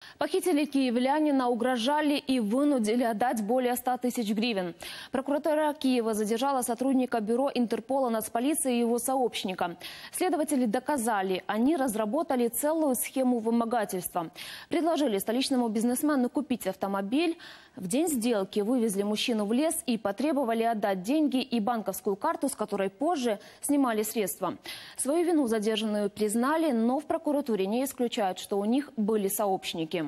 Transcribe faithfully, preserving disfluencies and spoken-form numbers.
Похитили киевлянина, угрожали и вынудили отдать более ста тысяч гривен. Прокуратура Киева задержала сотрудника бюро Интерпола, нацполиции и его сообщника. Следователи доказали, они разработали целую схему вымогательства. Предложили столичному бизнесмену купить автомобиль. В день сделки вывезли мужчину в лес и потребовали отдать деньги и банковскую карту, с которой позже снимали средства. Свою вину задержанные признали, но в прокуратуре не исключают, что у них были сообщники.